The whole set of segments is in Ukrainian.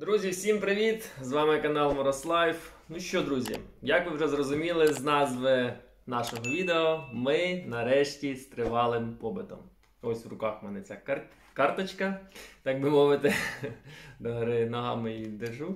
Друзі, всім привіт! З вами канал Мороз. Ну що, друзі, як ви вже зрозуміли з назви нашого відео, ми нарешті з тривалим побитом. Ось в руках в мене ця карточка, так би мовити, догори ногами її держу.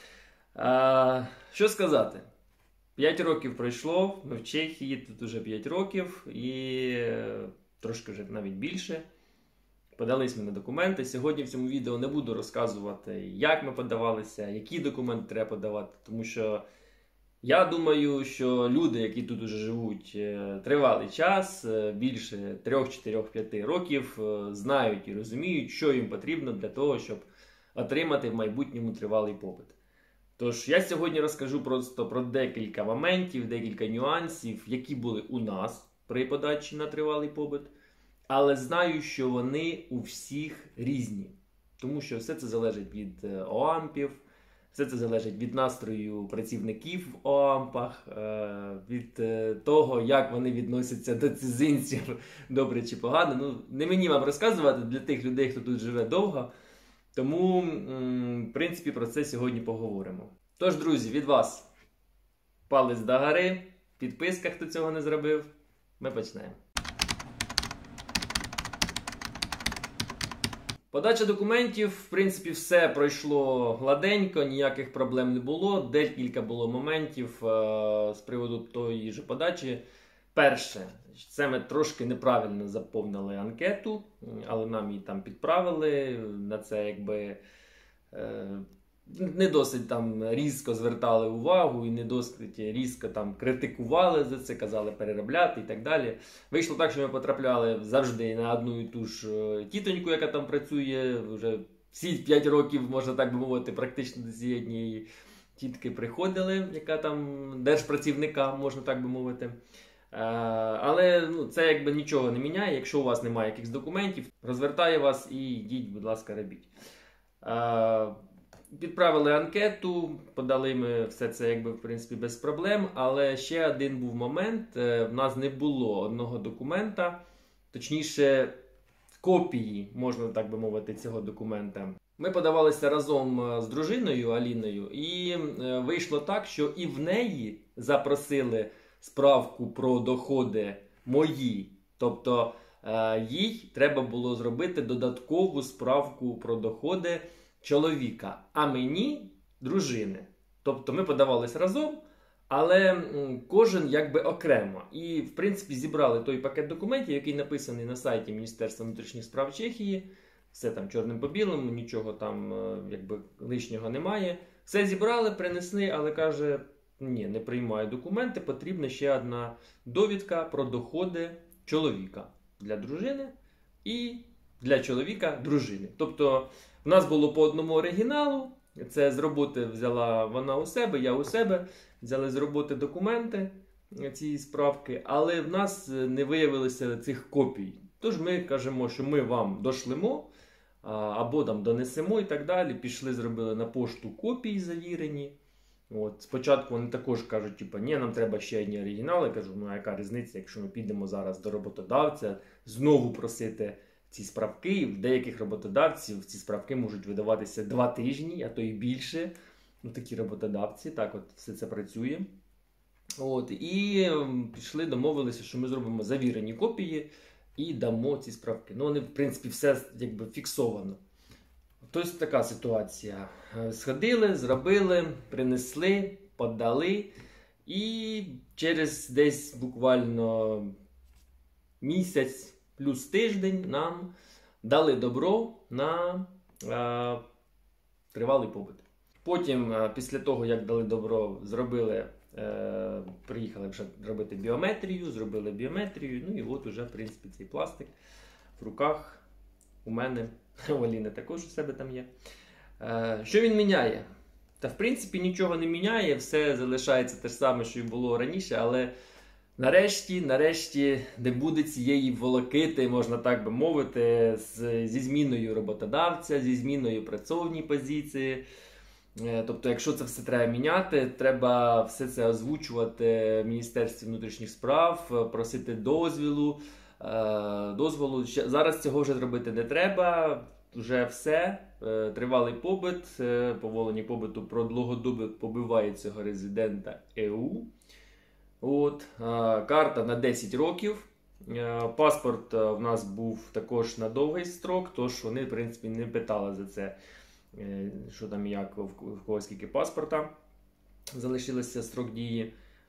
Що сказати? 5 років пройшло, ми в Чехії, тут уже 5 років і трошки вже навіть більше. Подались ми на документи. Сьогодні в цьому відео не буду розказувати, як ми подавалися, які документи треба подавати, тому що я думаю, що люди, які тут уже живуть тривалий час, більше 3, 4, 5 років, знають і розуміють, що їм потрібно для того, щоб отримати в майбутньому тривалий побит. Тож, я сьогодні розкажу просто про декілька моментів, декілька нюансів, які були у нас при подачі на тривалий побит. Але знаю, що вони у всіх різні. Тому що все це залежить від ОАМПів, все це залежить від настрою працівників в ОАМПах, від того, як вони відносяться до цізинців, добре чи погано. Ну, не мені вам розказувати для тих людей, хто тут живе довго. Тому, в принципі, про це сьогодні поговоримо. Тож, друзі, від вас палець догори, підписка, хто цього не зробив. Ми почнемо. Подача документів, в принципі, все пройшло гладенько, ніяких проблем не було. Декілька було моментів з приводу тої ж подачі. Перше, це ми трошки неправильно заповнили анкету, але нам її там підправили. На це якби не досить там різко звертали увагу і не досить різко там критикували за це, казали переробляти і так далі. Вийшло так, що ми потрапляли завжди на одну і ту ж тітоньку, яка там працює. Вже всі 5 років, можна так би мовити, практично до цієї однієї тітки приходили, яка там держпрацівника, можна так би мовити. Але це якби нічого не міняє, якщо у вас немає якихось документів, розвертає вас і йдіть, будь ласка, робіть. Підправили анкету, подали ми все це якби в принципі без проблем, але ще один був момент, в нас не було одного документа, точніше копії, можна так би мовити, цього документа. Ми подавалися разом з дружиною Аліною і вийшло так, що і в неї запросили справку про доходи мої, тобто їй треба було зробити додаткову справку про доходи чоловіка, а мені дружини. Тобто ми подавались разом, але кожен якби окремо. І, в принципі, зібрали той пакет документів, який написаний на сайті Міністерства внутрішніх справ Чехії. Все там чорним по білому, нічого там якби лишнього немає. Все зібрали, принесли, але каже, ні, не приймаю документи, потрібна ще одна довідка про доходи чоловіка для дружини і для чоловіка дружини. Тобто в нас було по одному оригіналу, це з роботи взяла вона у себе, я у себе, взяли з роботи документи, ці справки, але в нас не виявилося цих копій. Тож ми кажемо, що ми вам дошлемо, або там донесемо і так далі. Пішли, зробили на пошту копії завірені. От. Спочатку вони також кажуть, типу, ні, нам треба ще одні оригінали. Я кажу, ну а яка різниця, якщо ми підемо зараз до роботодавця, знову просити ці справки. В деяких роботодавців ці справки можуть видаватися 2 тижні, а то і більше. Ну, такі роботодавці, так от все це працює. От, і пішли, домовилися, що ми зробимо завірені копії і дамо ці справки. Ну, вони, в принципі, все якби фіксовано. Тобто така ситуація. Сходили, зробили, принесли, подали. І через десь буквально місяць плюс тиждень нам дали добро на тривалий побит. Потім, після того, як дали добро, приїхали вже робити біометрію, зробили біометрію, ну і от уже, в принципі, цей пластик в руках у мене, у Аліни також у себе там є. Що він міняє? Та, в принципі, нічого не міняє, все залишається те ж саме, що і було раніше, але нарешті не буде цієї волокити, можна так би мовити, зі зміною роботодавця, зі зміною працовній позиції. Тобто, якщо це все треба міняти, треба все це озвучувати в Міністерстві внутрішніх справ, просити дозволу. Зараз цього вже зробити не треба. вже все. Тривалий побит, по волені побиту про довгодобе побиває цього резидента ЕУ. Карта на 10 років. Паспорт в нас був також на довгий строк, тож вони, в принципі, не питали за це, що там як, в кого скільки паспорта залишилося строк дії.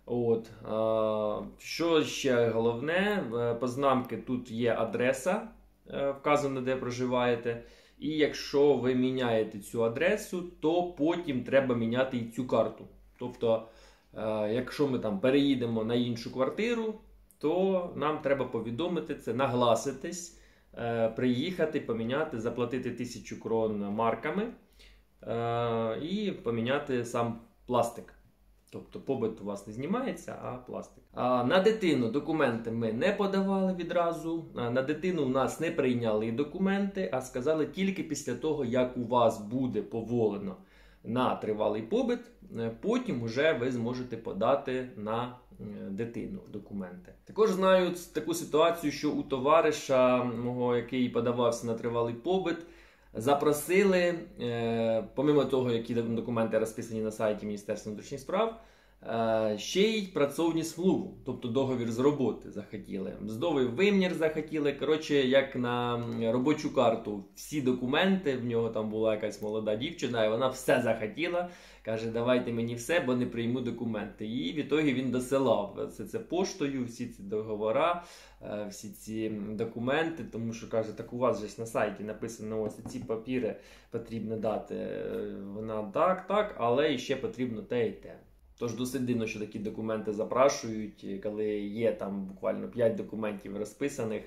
Що ще головне, познамки тут є адреса, вказано, де проживаєте. І якщо ви міняєте цю адресу, то потім треба міняти і цю карту. Тобто, якщо ми там переїдемо на іншу квартиру, то нам треба повідомити це, нагласитись, приїхати, поміняти, заплатити 1000 крон марками і поміняти сам пластик. Тобто побит у вас не знімається, а пластик. На дитину документи ми не подавали відразу. На дитину в нас не прийняли документи, а сказали тільки після того, як у вас буде поволено на тривалий побит, потім вже ви зможете подати на дитину документи. Також знаю таку ситуацію, що у товариша мого, який подавався на тривалий побит, запросили, помимо того, які документи розписані на сайті Міністерства внутрішніх справ, ще й працовні смлуву, тобто договір з роботи захотіли. Мздовий вимір захотіли. Коротше, як на робочу карту. Всі документи, в нього там була якась молода дівчина, і вона все захотіла. Каже, давайте мені все, бо не прийму документи. І в ітогі він досилав все це поштою, всі ці договори, всі ці документи, тому що, каже, так у вас же на сайті написано, ось ці папіри потрібно дати. Вона так, але ще потрібно те і те. Тож досить дивно, що такі документи запрашують, коли є там буквально 5 документів розписаних,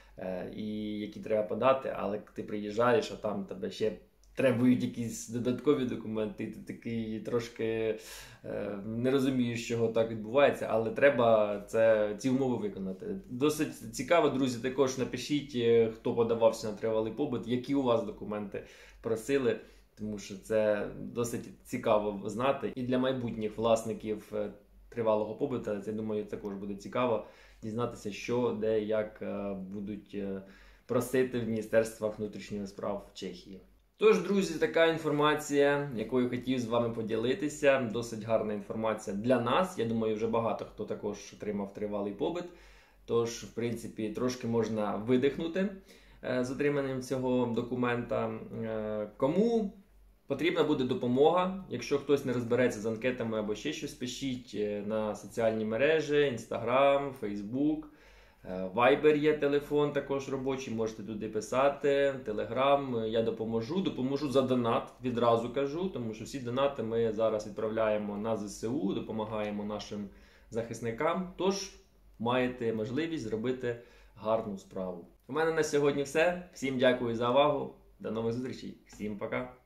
і які треба подати, але ти приїжджаєш, а там тебе ще требують якісь додаткові документи, і ти такий трошки не розумієш, чого так відбувається, але треба ці умови виконати. Досить цікаво, друзі, також напишіть, хто подавався на тривалий побит, які у вас документи просили, тому що це досить цікаво знати. І для майбутніх власників тривалого побиту, я думаю, також буде цікаво дізнатися, що, де, як будуть просити в Міністерствах внутрішніх справ Чехії. Тож, друзі, така інформація, якою хотів з вами поділитися. Досить гарна інформація для нас. Я думаю, вже багато хто також отримав тривалий побит. Тож, в принципі, трошки можна видихнути з отриманням цього документа. Кому потрібна буде допомога, якщо хтось не розбереться з анкетами або ще щось, пишіть на соціальні мережі, Instagram, Facebook. Viber є телефон також робочий, можете туди писати, Telegram, я допоможу за донат, відразу кажу, тому що всі донати ми зараз відправляємо на ЗСУ, допомагаємо нашим захисникам, тож маєте можливість зробити гарну справу. У мене на сьогодні все, всім дякую за увагу, до нових зустрічей, всім пока!